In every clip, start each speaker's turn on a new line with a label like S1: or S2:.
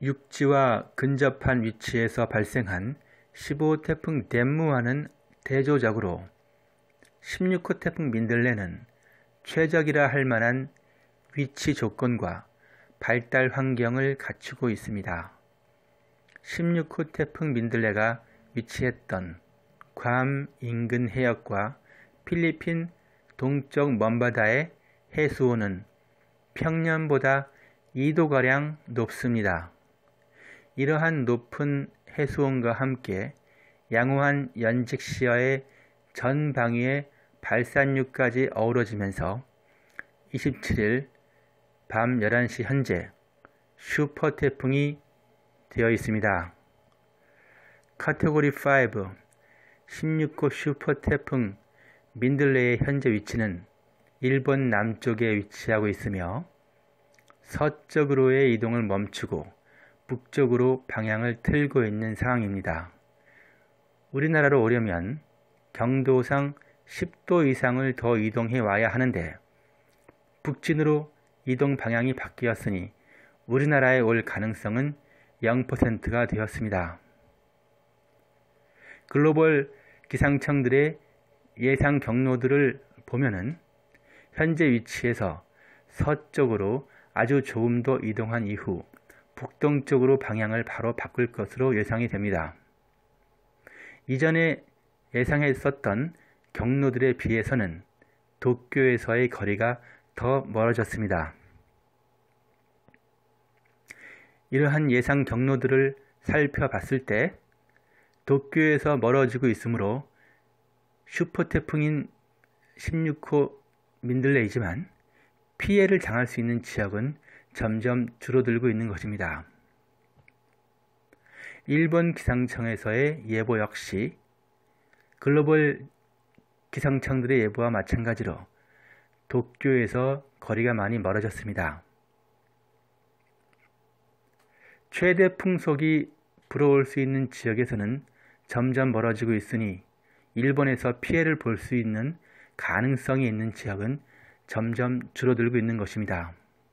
S1: 육지와 근접한 위치에서 발생한 15호 태풍 덴무와는 대조적으로 16호 태풍 민들레는 최적이라 할 만한 위치 조건과 발달 환경을 갖추고 있습니다. 16호 태풍 민들레가 위치했던 괌 인근 해역과 필리핀 동쪽 먼바다의 해수온은 평년보다 2도가량 높습니다. 이러한 높은 해수온과 함께 양호한 연직시야의 전 방위의 발산류까지 어우러지면서 27일 밤 11시 현재 슈퍼태풍이 되어 있습니다. 카테고리 5 16호 슈퍼태풍 민들레의 현재 위치는 일본 남쪽에 위치하고 있으며 서쪽으로의 이동을 멈추고 북쪽으로 방향을 틀고 있는 상황입니다. 우리나라로 오려면 경도상 10도 이상을 더 이동해 와야 하는데 북진으로 이동 방향이 바뀌었으니 우리나라에 올 가능성은 0%가 되었습니다. 글로벌 기상청들의 예상 경로들을 보면은 현재 위치에서 서쪽으로 아주 조금 더 이동한 이후 북동쪽으로 방향을 바로 바꿀 것으로 예상이 됩니다. 이전에 예상했었던 경로들에 비해서는 도쿄에서의 거리가 더 멀어졌습니다. 이러한 예상 경로들을 살펴봤을 때 도쿄에서 멀어지고 있으므로 슈퍼태풍인 16호 민들레이지만 피해를 당할 수 있는 지역은 점점 줄어들고 있는 것입니다. 일본 기상청에서의 예보 역시 글로벌 기상청들의 예보와 마찬가지로 도쿄에서 거리가 많이 멀어졌습니다. 최대 풍속이 불어올 수 있는 지역에서는 점점 멀어지고 있으니 일본에서 피해를 볼 수 있는 가능성이 있는 지역은 점점 줄어들고 있는 것입니다.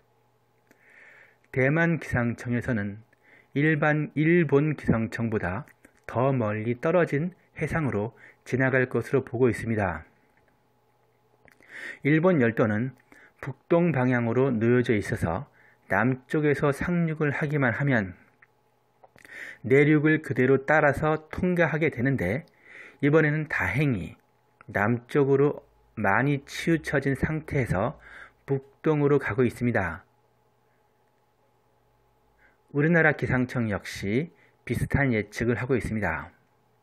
S1: 대만 기상청에서는 일본 기상청보다 더 멀리 떨어진 해상으로 지나갈 것으로 보고 있습니다. 일본 열도는 북동 방향으로 놓여져 있어서 남쪽에서 상륙을 하기만 하면 내륙을 그대로 따라서 통과하게 되는데 이번에는 다행히 남쪽으로 많이 치우쳐진 상태에서 북동으로 가고 있습니다. 우리나라 기상청 역시 비슷한 예측을 하고 있습니다.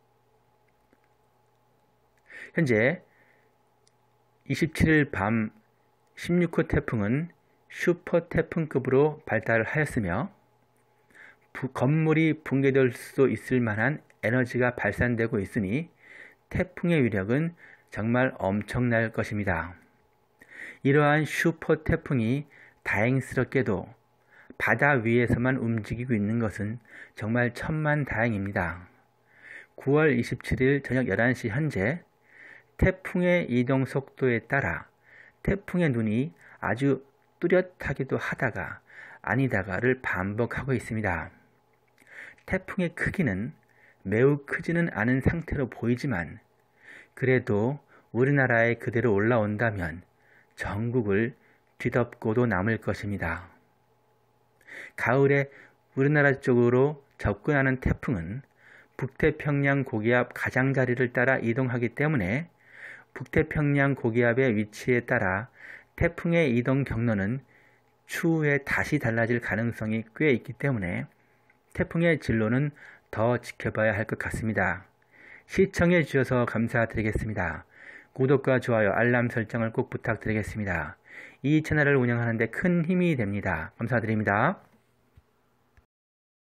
S1: 현재 27일 밤 16호 태풍은 슈퍼 태풍급으로 발달을 하였으며 건물이 붕괴될 수도 있을 만한 에너지가 발산되고 있으니 태풍의 위력은 정말 엄청날 것입니다. 이러한 슈퍼 태풍이 다행스럽게도 바다 위에서만 움직이고 있는 것은 정말 천만다행입니다. 9월 27일 저녁 11시 현재 태풍의 이동 속도에 따라 태풍의 눈이 아주 뚜렷하기도 하다가 아니다가를 반복하고 있습니다. 태풍의 크기는 매우 크지는 않은 상태로 보이지만 그래도 우리나라에 그대로 올라온다면 전국을 뒤덮고도 남을 것입니다. 가을에 우리나라 쪽으로 접근하는 태풍은 북태평양 고기압 가장자리를 따라 이동하기 때문에 북태평양 고기압의 위치에 따라 태풍의 이동 경로는 추후에 다시 달라질 가능성이 꽤 있기 때문에 태풍의 진로는 더 지켜봐야 할 것 같습니다. 시청해 주셔서 감사드리겠습니다. 구독과 좋아요, 알람 설정을 꼭 부탁드리겠습니다. 이 채널을 운영하는 데 큰 힘이 됩니다. 감사드립니다.